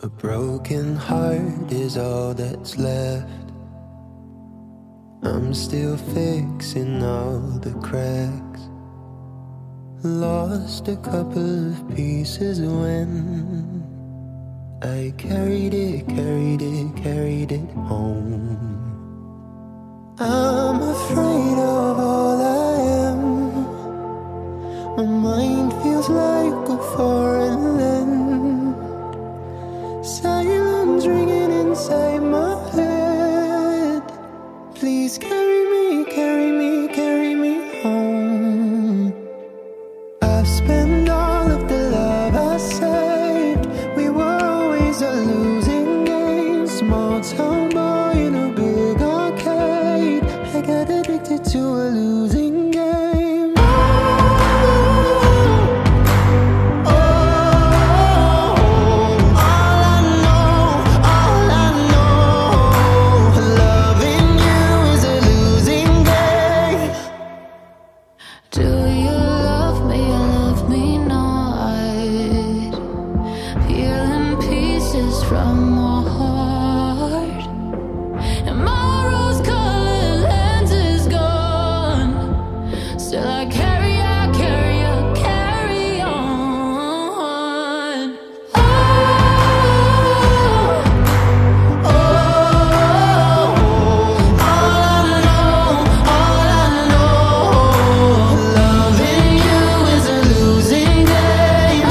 A broken heart is all that's left. I'm still fixing all the cracks. Lost a couple of pieces when I carried it home. I'm afraid of all I am. My mind feels like a foreign land. Silence ringing inside my head. Please carry me home. I've spent all of the love I saved. We were always a losing game. Small town boy in a big arcade. I got addicted to a losing game. From my heart, and my rose-colored lens is gone. Still I carry on. Oh, oh, all I know, loving you is a losing game.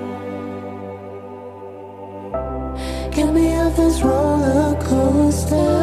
Get me off this roller coaster.